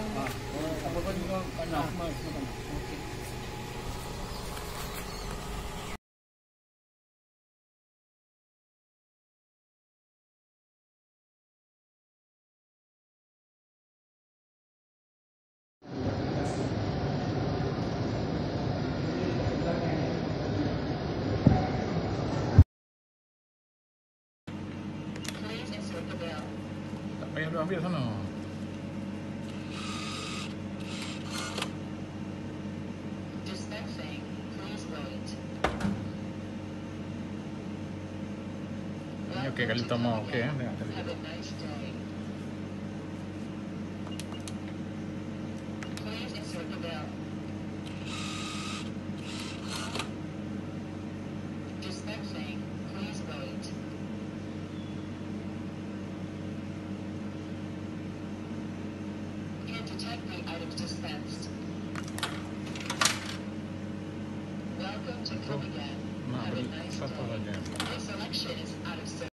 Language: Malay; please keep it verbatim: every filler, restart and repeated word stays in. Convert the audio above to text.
Ah, oh, apa-apa juga panas, semua semua panas. Okey. Tak payah lu ambil sana. Ini okey kali pertama okey eh tengok kali kedua. Detect the items dispensed. Welcome to Come Again. Nak Have a beli nice satu day. saja. This selection is out of service.